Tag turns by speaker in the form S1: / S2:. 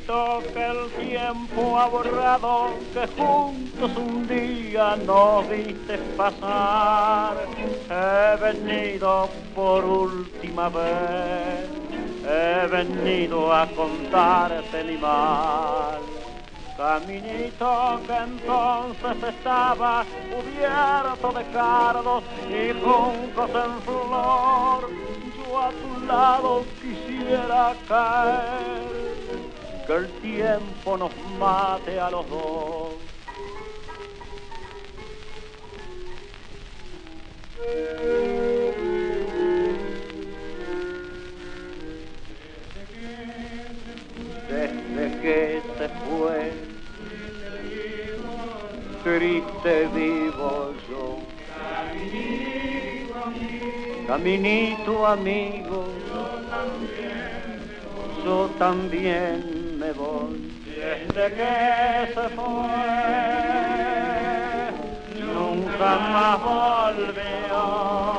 S1: Caminito que el tiempo ha borrado, que juntos un día nos viste pasar. He venido por última vez, he venido a contarte mi mal. Caminito que entonces estaba cubierto de cardos y juncos en flor, yo a tu lado quisiera caer, que el tiempo nos mate a los dos. Desde que se fue, triste vivo yo. Caminito amigo, yo también me voy. Desde que se fue, nunca más volvió.